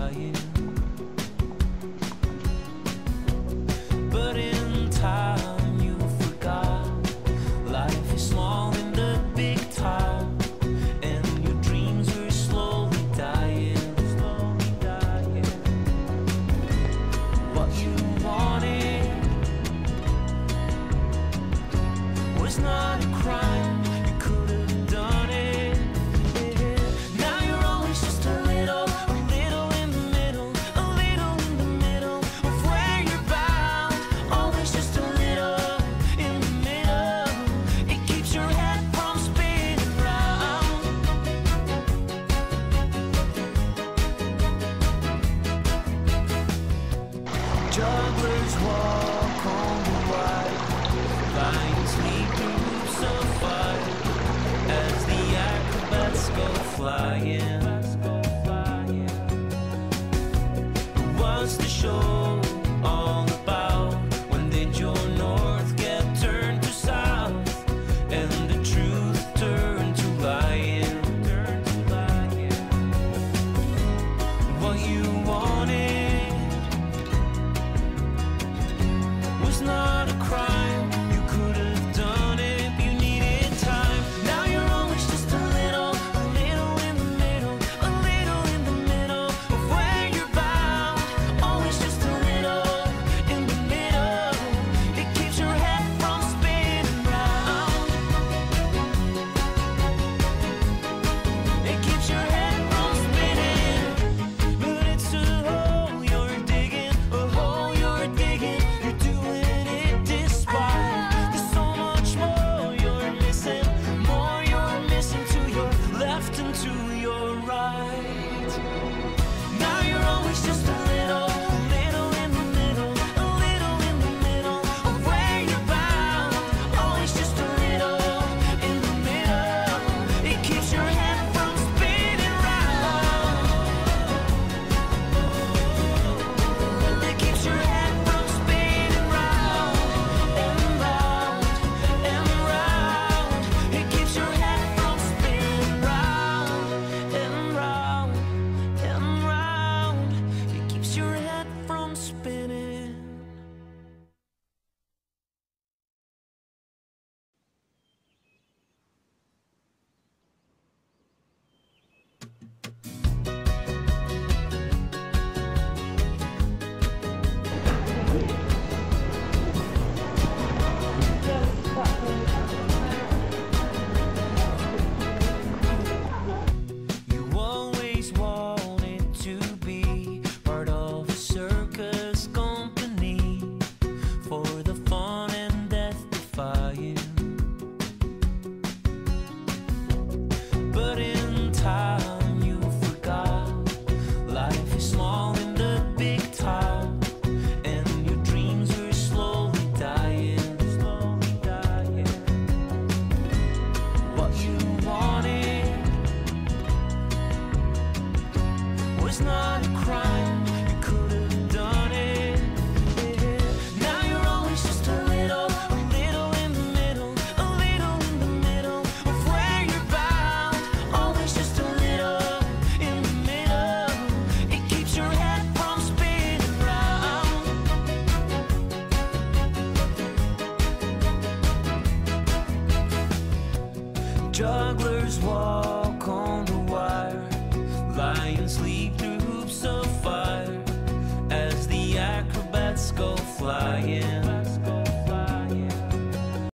flying. But in time you forgot life is small in the big top, and your dreams were slowly dying, slowly dying. What you wanted was not a crime. You could have done it. Now you're always just a little in the middle, a little in the middle of where you're bound. Always just a little in the middle. It keeps your head from spinning round. Jugglers walk on the wire, lines lead groups of fire as the acrobats go flying. What's the show all about? When did your north get turned to south and the truth turned to lying? What you wanted was not a crime. You could have done it. You needed time. Now you're always just a little in the middle, a little in the middle of where you're bound. Always just a little in the middle. It keeps your head from spinning round. It keeps your head from spinning. But it's a hole you're digging, a hole you're digging. You're doing it despite. There's so much more you're missing to your left and to your right. Now you're always just a little in the middle, a little in the middle of where you're bound. Always just a little in the middle. It keeps your head from spinning round. It keeps your head from spinning round and round and round. It keeps your head from spinning round and round and round. It keeps your head from spinning. You always wanted to be part of a circus company for the fun and death defying. But in time you forgot life is small in the big top, and your dreams were slowly dying, slowly dying. What you wanted was not a crime. You could have done it. Now you're always just a little in the middle, a little in the middle of where you're bound. Always just a little in the middle. It keeps your head from spinning round. Jugglers walk